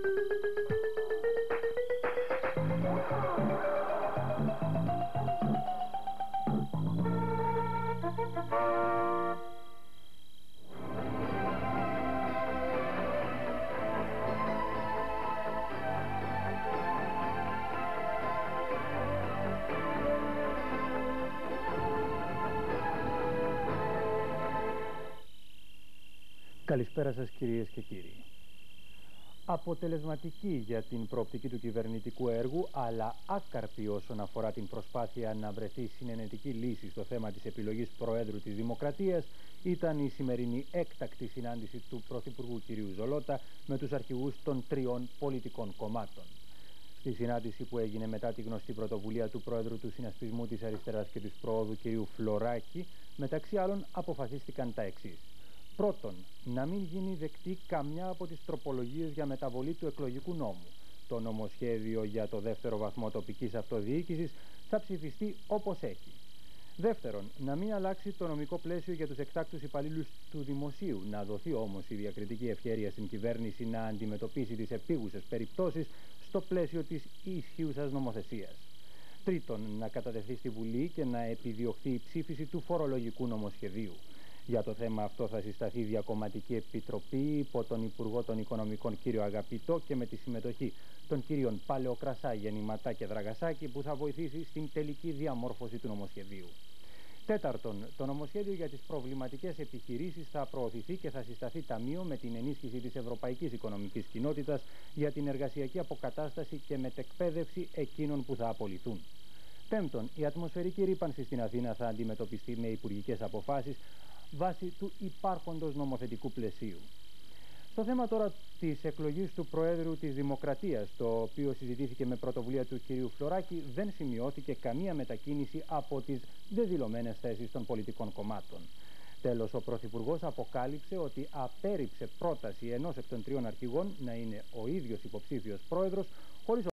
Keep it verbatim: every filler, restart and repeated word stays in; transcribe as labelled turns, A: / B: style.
A: Καλησπέρα σας κυρίες και κύριοι. Αποτελεσματική για την προοπτική του κυβερνητικού έργου, αλλά άκαρπη όσον αφορά την προσπάθεια να βρεθεί συνενετική λύση στο θέμα της επιλογής Προέδρου της Δημοκρατίας, ήταν η σημερινή έκτακτη συνάντηση του Πρωθυπουργού κ. Ζολότα με τους αρχηγούς των τριών πολιτικών κομμάτων. Στη συνάντηση που έγινε μετά τη γνωστή πρωτοβουλία του Πρόεδρου του Συνασπισμού της Αριστεράς και της Προόδου κ. Φλωράκη, μεταξύ άλλων αποφασίστηκαν τα εξής. Πρώτον, να μην γίνει δεκτή καμιά από τις τροπολογίες για μεταβολή του εκλογικού νόμου. Το νομοσχέδιο για το δεύτερο βαθμό τοπικής αυτοδιοίκησης θα ψηφιστεί όπως έχει. Δεύτερον, να μην αλλάξει το νομικό πλαίσιο για τους εκτάκτους υπαλλήλους του Δημοσίου, να δοθεί όμως η διακριτική ευχέρεια στην κυβέρνηση να αντιμετωπίσει τις επίγουσες περιπτώσεις στο πλαίσιο της ισχύουσας νομοθεσίας. Τρίτον, να κατατεθεί στη Βουλή και να επιδιωχθεί η ψήφιση του φορολογικού νομοσχεδίου. Για το θέμα αυτό θα συσταθεί διακομματική επιτροπή υπό τον Υπουργό των Οικονομικών κ. Αγαπητό και με τη συμμετοχή των κυρίων Παλαιοκρασά, Γεννηματά και Δραγασάκη, που θα βοηθήσει στην τελική διαμόρφωση του νομοσχεδίου. Τέταρτον, το νομοσχέδιο για τις προβληματικές επιχειρήσεις θα προωθηθεί και θα συσταθεί ταμείο με την ενίσχυση της Ευρωπαϊκής Οικονομικής Κοινότητας για την εργασιακή αποκατάσταση και μετεκπαίδευση εκείνων που θα απολυθούν. Πέμπτον, η ατμοσφαιρική ρύπανση στην Αθήνα θα αντιμετωπιστεί με υπουργικές αποφάσεις βάσει του υπάρχοντος νομοθετικού πλαισίου. Στο θέμα τώρα της εκλογής του Προέδρου της Δημοκρατίας, το οποίο συζητήθηκε με πρωτοβουλία του κ. Φλωράκη, δεν σημειώθηκε καμία μετακίνηση από τις δεδηλωμένες θέσεις των πολιτικών κομμάτων. Τέλος, ο Πρωθυπουργός αποκάλυψε ότι απέρριψε πρόταση ενός εκ των τριών αρχηγών να είναι ο ίδιος υποψήφιος πρόεδρος, χωρίς